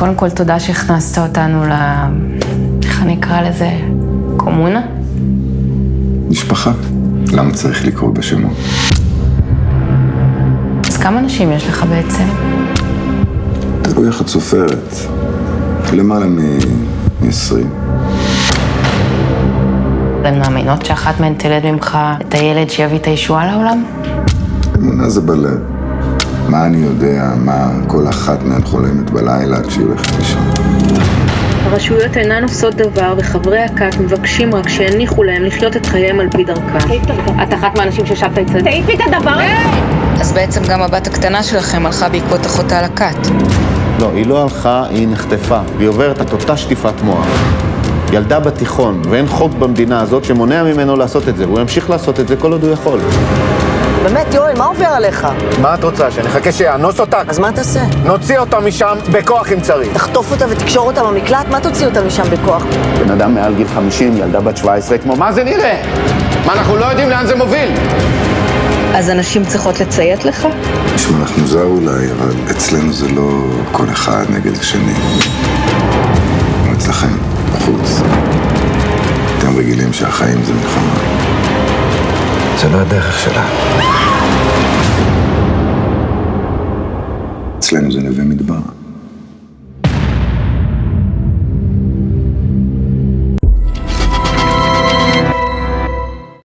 קודם כל תודה שהכנסת אותנו איך אני אקרא לזה? קומונה? משפחה. למה צריך לקרוא בשמות? אז כמה אנשים יש לך בעצם? תלוי איך את סופרת. למעלה מ-20. הן מאמינות שאחת מהן תלד ממך את הילד שיביא את הישועה לעולם? אמונה זה בלב. מה אני יודע, מה כל אחת מהן חולמת בלילה כשהיא הולכת לישון. הרשויות אינן עושות דבר, וחברי הכת מבקשים רק שיניחו להם לחיות את חייהם על פי דרכם. את אחת מהאנשים ששבת אצלנו. תעיפי את הדבר! אז בעצם גם הבת הקטנה שלכם הלכה בעקבות אחותה לכת. לא, היא לא הלכה, היא נחטפה. והיא עוברת את אותה שטיפת מוח. ילדה בתיכון, ואין חוק במדינה הזאת שמונע ממנו לעשות את זה. והוא ימשיך לעשות את זה כל עוד הוא יכול. באמת, יואל, מה עובר עליך? מה את רוצה? שנחכה שיאנוס אותה? אז מה תעשה? נוציא אותה משם בכוח אם צריך. תחטוף אותה ותקשור אותה במקלט? מה תוציא אותה משם בכוח? בן אדם מעל גיל 50, ילדה בת 17, כמו מה זה נראה? מה, אנחנו לא יודעים לאן זה מוביל? אז אנשים צריכות לציית לך? נשמע לך מוזר אולי, אבל אצלנו זה לא כל אחד נגד השני. כמו אצלכם, בחוץ. אתם רגילים שהחיים זה מלחמה. זה לא הדרך שלה. אצלנו זה נווה מדבר.